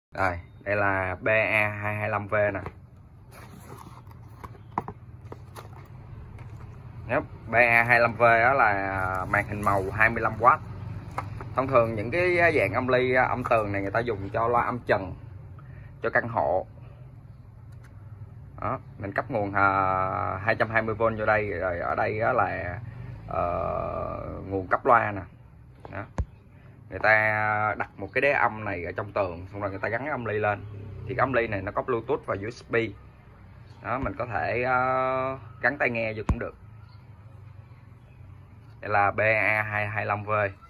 Rồi, đây là BA225V nè. Nhớ BA25V đó là màn hình màu 25W. Thông thường những cái dạng âm ly âm tường này người ta dùng cho loa âm trần, cho căn hộ. Đó, mình cấp nguồn 220V vô đây, rồi ở đây đó là nguồn cấp loa nè. Đó. Người ta đặt một cái đế âm này ở trong tường, xong rồi người ta gắn cái âm ly lên. Thì cái âm ly này nó có Bluetooth và USB. Đó, mình có thể gắn tai nghe vô cũng được. Đây là BA225V.